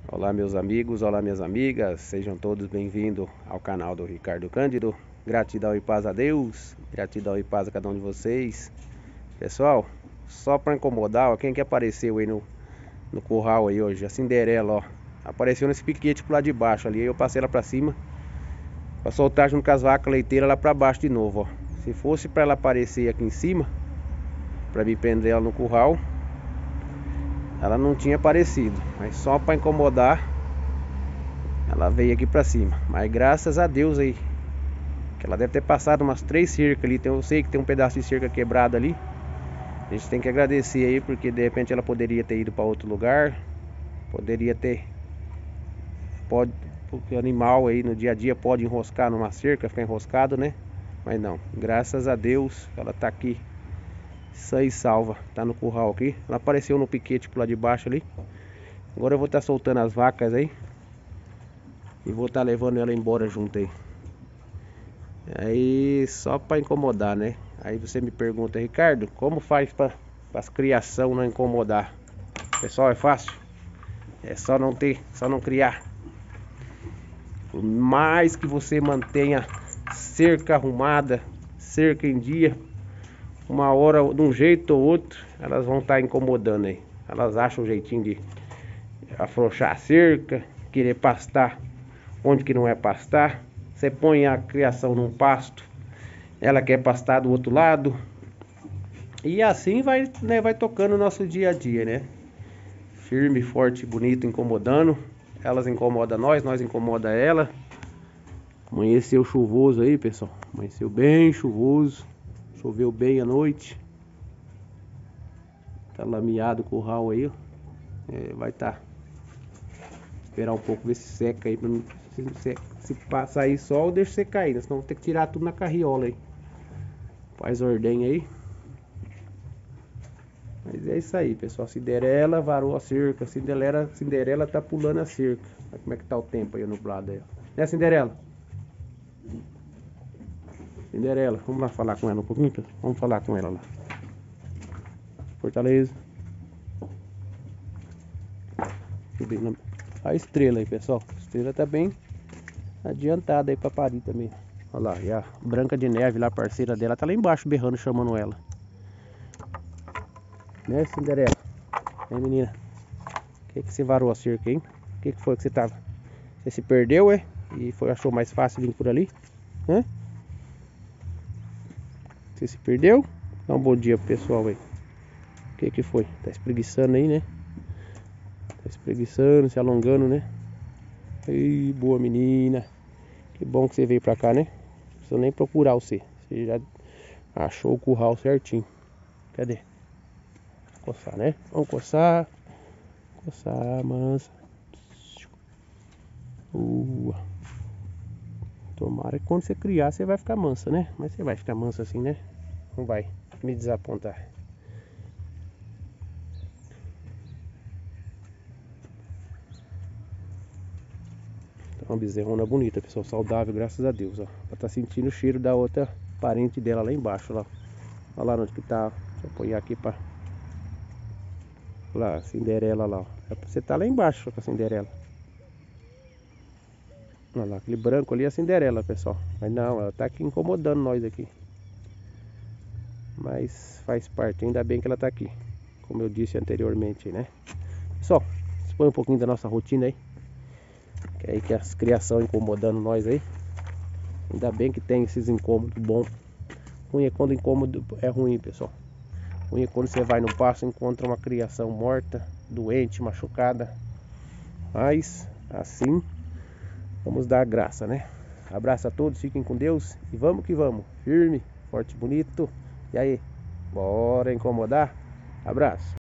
Olá meus amigos, olá minhas amigas, sejam todos bem-vindos ao canal do Ricardo Cândido. Gratidão e paz a Deus, gratidão e paz a cada um de vocês. Pessoal, só para incomodar, ó, quem que apareceu aí no curral aí hoje? A Cinderela, ó. Apareceu nesse piquete pro lado de baixo ali, eu passei ela pra cima pra soltar junto com as vacas leiteiras lá pra baixo de novo, ó. Se fosse pra ela aparecer aqui em cima, pra me prender ela no curral, ela não tinha aparecido, mas só para incomodar ela veio aqui pra cima. Mas graças a Deus aí, que ela deve ter passado umas 3 cercas ali. Eu sei que tem um pedaço de cerca quebrado ali. A gente tem que agradecer aí, porque de repente ela poderia ter ido para outro lugar. Poderia ter, pode, porque o animal aí no dia a dia pode enroscar numa cerca, ficar enroscado, né? Mas não, graças a Deus ela tá aqui sã e salva, tá no curral aqui. Ela apareceu no piquete pro lado de baixo ali. Agora eu vou estar soltando as vacas aí e vou estar levando ela embora junto aí. Aí só para incomodar, né? Aí você me pergunta, Ricardo, como faz para as criação não incomodar? Pessoal, é fácil. É só não ter, só não criar. Por mais que você mantenha cerca arrumada, cerca em dia, uma hora de um jeito ou outro, elas vão estar incomodando aí. Elas acham um jeitinho de afrouxar a cerca, querer pastar onde que não é pastar. Você põe a criação num pasto, ela quer pastar do outro lado. E assim vai, né, vai tocando o nosso dia a dia, né? Firme, forte, bonito, incomodando. Elas incomodam nós, nós incomoda ela. Amanheceu chuvoso aí, pessoal. Amanheceu bem chuvoso. Choveu bem à noite. Tá lameado o curral aí, ó. Vai tá. Esperar um pouco, ver se seca aí. Se sair sol, deixa secar aí, né? Senão vou ter que tirar tudo na carriola aí. Faz ordenha aí. Mas é isso aí, pessoal. Cinderela varou a cerca. Cinderela tá pulando a cerca. Olha como é que tá o tempo aí nublado aí, ó. Né, Cinderela? Cinderela, vamos lá falar com ela um pouquinho? Vamos falar com ela lá. Fortaleza. A estrela aí, pessoal. A estrela tá bem adiantada aí pra parir também. Olha lá, e a Branca de Neve lá, parceira dela, tá lá embaixo berrando, chamando ela. Né, Cinderela? Hein, menina? Que você varou a cerca, hein? O que foi que você tava? Você se perdeu, é? E achou mais fácil vir por ali? Hã? Você se perdeu? Dá um bom dia pro pessoal aí. O que foi? Tá espreguiçando aí, né? Tá espreguiçando, se alongando, né? Ei, boa menina. Que bom que você veio pra cá, né? Não precisa nem procurar você. Você já achou o curral certinho. Cadê? Coçar, né? Vamos coçar. Coçar, mansa. Tomara que quando você criar você vai ficar mansa, né? Mas você vai ficar mansa assim, né? Não vai me desapontar. Uma bezerrona bonita, pessoal, saudável, graças a Deus, ó. Ela tá sentindo o cheiro da outra parente dela lá embaixo, lá. Olha lá onde que tá. Deixa eu pôr aqui pra... Lá, a Cinderela lá, ó. Você tá lá embaixo com a Cinderela. Olha lá, aquele branco ali é a Cinderela, pessoal. Mas não, ela tá aqui incomodando nós aqui. Mas faz parte, ainda bem que ela tá aqui. Como eu disse anteriormente, né? Pessoal, expõe um pouquinho da nossa rotina aí. Que aí que as criação incomodando nós aí. Ainda bem que tem esses incômodos bons. Ruim é quando o incômodo é ruim, pessoal. Ruim é quando você vai no pasto e encontra uma criação morta, doente, machucada. Mas assim vamos dar graça, né? Abraço a todos, fiquem com Deus e vamos que vamos. Firme, forte, bonito. E aí, bora incomodar? Abraço.